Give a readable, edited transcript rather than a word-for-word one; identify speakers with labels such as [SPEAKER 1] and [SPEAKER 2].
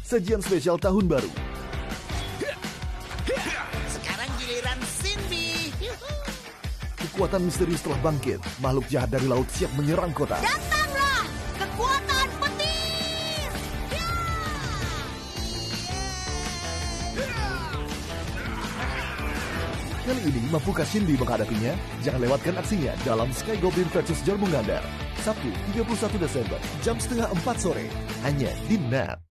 [SPEAKER 1] sajian spesial tahun baru.
[SPEAKER 2] Sekarang giliran Cindy.
[SPEAKER 1] Kekuatan misterius telah bangkit. Makhluk jahat dari laut siap menyerang kota.
[SPEAKER 3] Datanglah kekuatan petir.
[SPEAKER 1] Kali ini, mampukah Cindy menghadapinya? Jangan lewatkan aksinya dalam Sky Goblin vs. Jormungandr. Sabtu 31 Desember, jam setengah 4 sore. Hanya di NET.